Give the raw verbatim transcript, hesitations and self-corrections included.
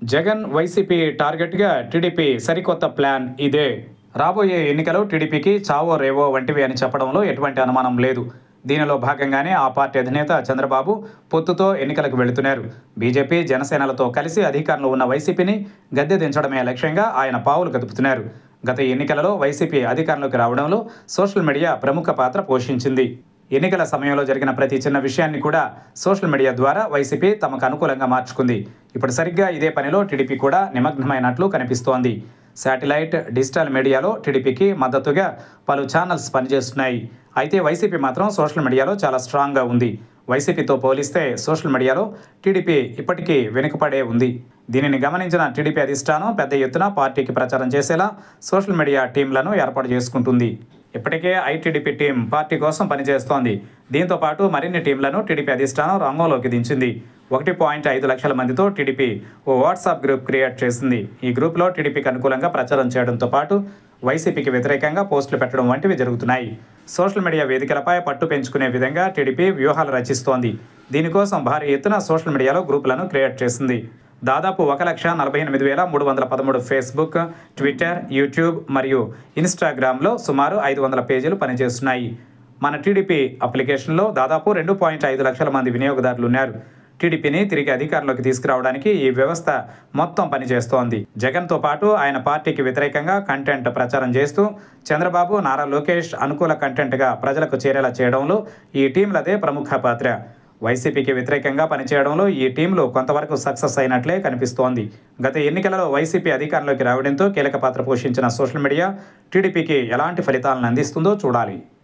జగన్ వైసీపీ టార్గెట్గా టీడీపీ సరికొత్త ప్లాన్ ఇదే. రాబోయే ఎన్నికలు టీడీపీకి చావో రేవో వంటివి అని చెప్పడంలో ఎటువంటి అనుమానం లేదు. దీనిలో భాగంగానే ఆ పార్టీ అధినేత చంద్రబాబు పొత్తుతో ఎన్నికలకు వెళుతున్నారు. బీజేపీ జనసేనలతో కలిసి అధికారంలో ఉన్న వైసీపీని గద్దె దించడమే లక్ష్యంగా ఆయన పావులు కదుపుతున్నారు. గత ఎన్నికలలో వైసీపీ అధికారంలోకి రావడంలో సోషల్ మీడియా ప్రముఖ పాత్ర పోషించింది. ఎన్నికల సమయంలో జరిగిన ప్రతి చిన్న విషయాన్ని కూడా సోషల్ మీడియా ద్వారా వైసీపీ తమకు అనుకూలంగా మార్చుకుంది. ఇప్పుడు సరిగ్గా ఇదే పనిలో టీడీపీ కూడా నిమగ్నమైనట్లు కనిపిస్తోంది. శాటిలైట్, డిజిటల్ మీడియాలో టీడీపీకి మద్దతుగా పలు ఛానల్స్ పనిచేస్తున్నాయి. అయితే వైసీపీ మాత్రం సోషల్ మీడియాలో చాలా స్ట్రాంగ్గా ఉంది. వైసీపీతో పోలిస్తే సోషల్ మీడియాలో టీడీపీ ఇప్పటికీ వెనుకపడే ఉంది. దీనిని గమనించిన టీడీపీ అధిష్టానం పెద్ద ఎత్తున పార్టీకి ప్రచారం చేసేలా సోషల్ మీడియా టీంలను ఏర్పాటు చేసుకుంటుంది. ఇప్పటికే ఐటీడీపీ టీం పార్టీ కోసం పనిచేస్తోంది. దీంతో పాటు మరిన్ని టీంలను టీడీపీ అధిష్టానం రంగంలోకి దించింది. ఒకటి పాయింట్ ఐదు లక్షల మందితో టీడీపీ ఓ వాట్సాప్ గ్రూప్ క్రియేట్ చేసింది. ఈ గ్రూప్లో టీడీపీకి అనుకూలంగా ప్రచారం చేయడంతో పాటు వైసీపీకి వ్యతిరేకంగా పోస్టులు పెట్టడం వంటివి జరుగుతున్నాయి. సోషల్ మీడియా వేదికలపై పట్టు పెంచుకునే విధంగా టీడీపీ వ్యూహాలు రచిస్తోంది. దీనికోసం భారీ ఎత్తున సోషల్ మీడియాలో గ్రూపులను క్రియేట్ చేసింది. దాదాపు ఒక లక్ష నలభై ఎనిమిది వేల మూడు వందల పదమూడు ఫేస్బుక్, ట్విట్టర్, యూట్యూబ్ మరియు ఇన్స్టాగ్రామ్లో సుమారు ఐదు వందల పేజీలు పనిచేస్తున్నాయి. మన టీడీపీ అప్లికేషన్లో దాదాపు రెండు పాయింట్ ఐదు లక్షల మంది వినియోగదారులు ఉన్నారు. టీడీపీని తిరిగి అధికారంలోకి తీసుకురావడానికి ఈ వ్యవస్థ మొత్తం పనిచేస్తోంది. జగన్తో పాటు ఆయన పార్టీకి వ్యతిరేకంగా కంటెంట్ ప్రచారం చేస్తూ చంద్రబాబు, నారా లోకేష్ అనుకూల కంటెంట్గా ప్రజలకు చేరేలా చేయడంలో ఈ టీంలదే ప్రముఖ పాత్ర. వైసీపీకి వ్యతిరేకంగా పనిచేయడంలో ఈ టీంలు కొంతవరకు సక్సెస్ అయినట్లే కనిపిస్తోంది. గత ఎన్నికలలో వైసీపీ అధికారంలోకి రావడంతో కీలక పాత్ర పోషించిన సోషల్ మీడియా టీడీపీకి ఎలాంటి ఫలితాలను అందిస్తుందో చూడాలి.